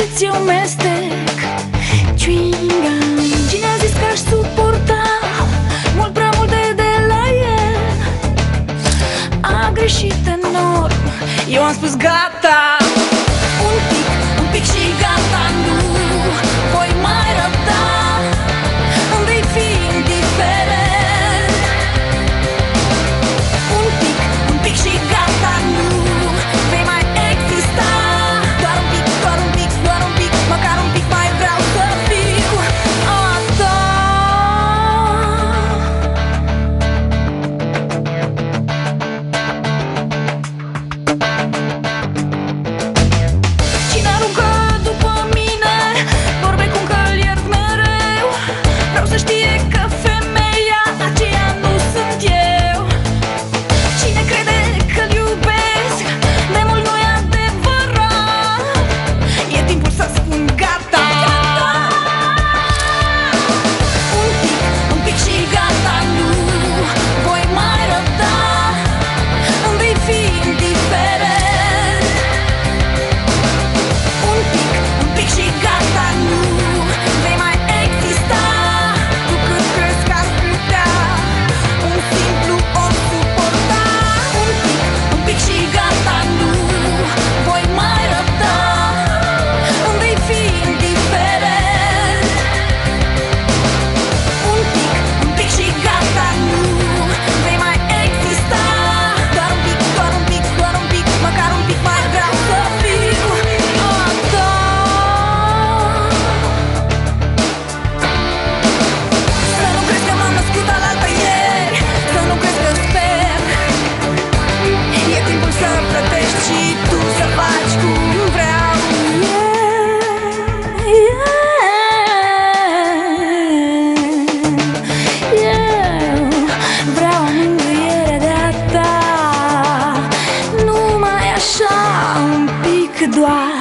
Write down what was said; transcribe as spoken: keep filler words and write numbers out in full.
ți eu mestec chewing-gum. Cine a zis că aș suporta mult prea multe de la el? A greșit enorm, eu am spus gata. Un pic, un pic și gata, nu voi mai răbda. Îmi vei fi indiferent. Un pic, un pic și gata, nu vei mai exista. Doar un pic, doar un pic, doar un pic, măcar un pic mai vreau să fiu a ta. Cine aruncă după mine vorbe cum că îl iert mereu? Vreau să știe că femeia aceea nu sunt eu. Cine crede că-l iubesc de mult nu-i adevărat. E timpul să spun gata. Un pic, un pic și gata, nu voi mai răbda. Îmi vei fi indiferent. Un pic, un pic și gata, nu vei mai exista. Tu cât crezi că ar putea un simplu om suporta? Un pic, un pic și gata, nu voi mai răbda. Îmi vei fi indiferent. Un pic, un pic și gata, nu vei mai exista. Doar un pic, doar un pic, doar un pic, măcar un pic mai vreau să fiu a ta. Să nu crezi că m-am născut alaltă ieri, să nu crezi că sper. E timpul să plătești și tu să faci cum vreau eu. Vreau o mângâiere de-a ta, numai așa, un pic doar.